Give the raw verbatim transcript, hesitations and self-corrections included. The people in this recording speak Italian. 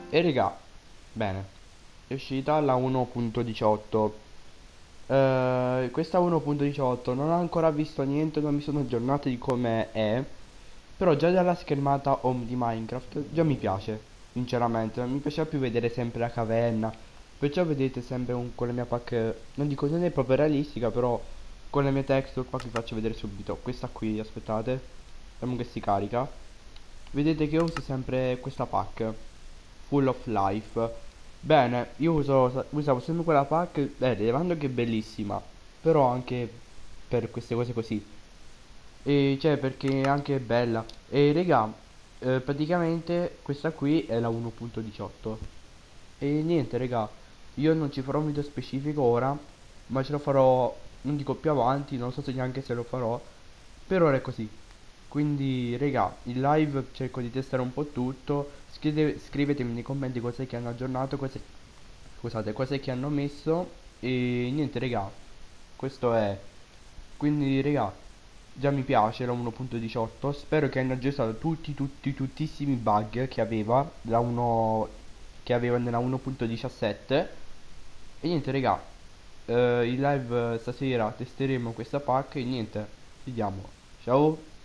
E raga, bene, è uscita la uno punto diciotto. Eh, questa uno punto diciotto non ho ancora visto niente, non mi sono aggiornato di come è. Però già dalla schermata home di Minecraft già mi piace, sinceramente. Non mi piace più vedere sempre la caverna. Perciò vedete sempre un- con la mia pack, non dico non è proprio realistica, però con le mie texture qua vi faccio vedere subito. Questa qui, aspettate, vediamo che si carica. Vedete che uso sempre questa pack Full of Life. Bene, io uso, usavo sempre quella pack, eh, levando che è bellissima, però anche per queste cose così. E cioè perché è anche bella. E raga, eh, praticamente questa qui è la uno punto diciotto. E niente raga, io non ci farò un video specifico ora, ma ce lo farò, non dico più avanti, non so se neanche se lo farò. Per ora è così. Quindi, raga, in live cerco di testare un po' tutto. Scrive- scrivetemi nei commenti cos'è che hanno aggiornato, cos'è, scusate, cos'è che hanno messo. E niente, raga, questo è. Quindi, raga, già mi piace la uno punto diciotto. Spero che hanno aggiustato tutti, tutti, tuttissimi bug che aveva la uno che aveva nella uno punto diciassette. E niente, raga, eh, in live stasera testeremo questa pack e niente, vediamo. Ciao.